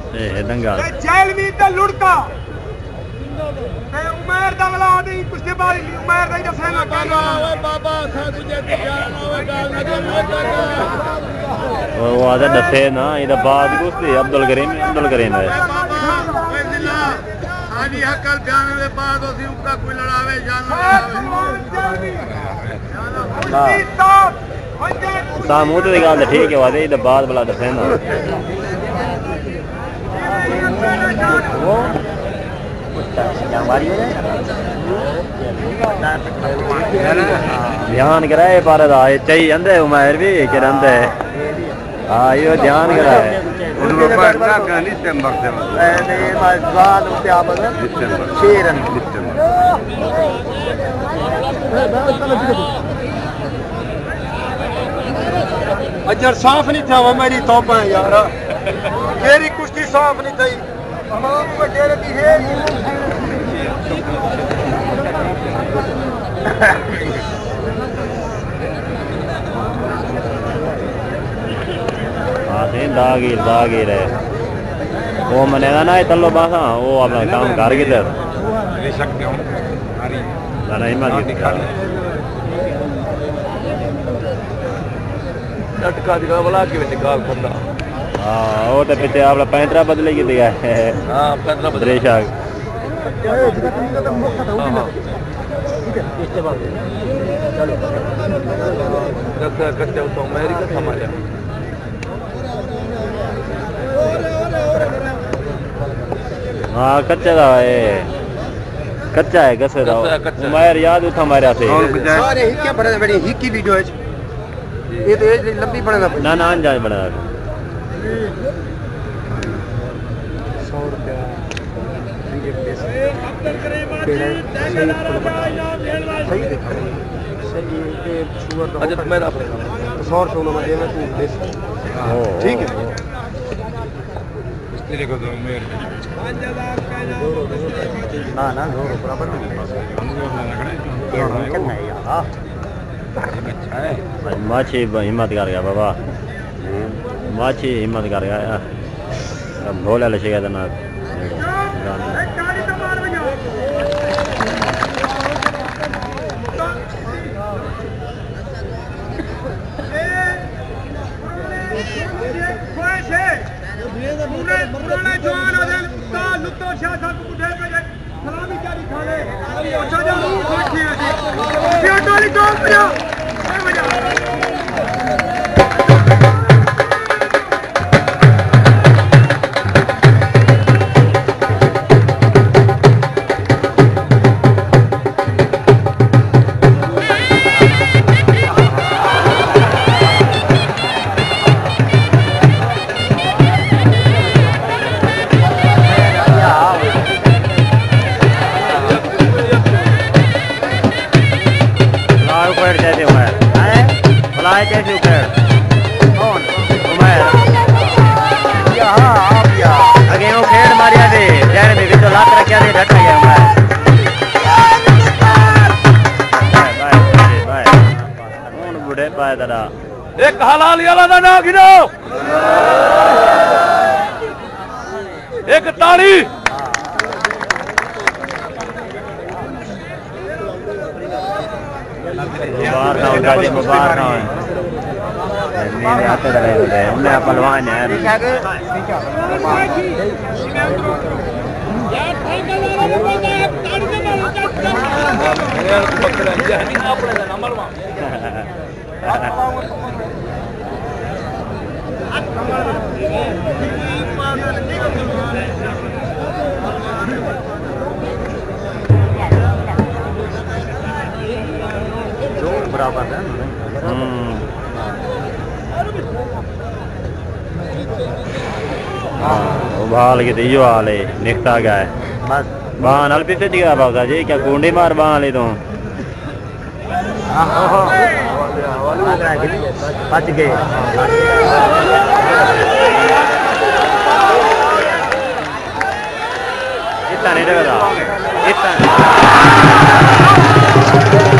दंगा जैलवी ते लुड़का ते उमर दा वाला आदि कुश्ती बारी उमर दा दसे ना ओए बाबा सा तुझे ध्यान ओए गाल ना दे वो आदा दसे ना इदा बाद कुश्ती अब्दुल करीम है आनी हकल बयान दे बाद ओसी उका कोई लड़ावे जान सामूद दी गल ठीक है वादे इदा बाद वाला दसे ना ध्यान कराए पर चाहिए अंदे उमर भी कि रंदे हाँ यो ध्यान कराए अजर साफ नहीं था वो मेरी तौबा है यार मेरी कुश्ती साफ नहीं थी दागीर है वो मनेगा ना तल्लो बासा वो अपना काम कर किधर लटका दिखा बोला कि निकाल खंदा हाँ वो तो पीछे आपने पैंतरा बदले की दिया है हाँ पैंतरा बदले शाग कच्चा तो अमेरिका समाजा हाँ कच्चा का है कच्चा है गसे दा उमर याद उठा मारा थे सारे हिक्के बड़े बड़ी हिक्की वीडियो है ये तो एज लंबी बना ना ना जान बना 100 रुपया अच्छा मेरा 100 रुपये में देना तू ठीक है तेरे को तो मेरे ना जोर बराबर माछी हिम्मत कर गया बाबा माछी हिम्मत कर गया भोला लचे गया ना एक हलाल वाला ना ना गिनो एक ताली पहलवान है बराबर है भाल के यो हाल है निकता गया है बस बाहन हल पीछे दिया बाबा जी क्या कुंडी मार बाहन ले तो बच गए इतना नहीं लगता इतना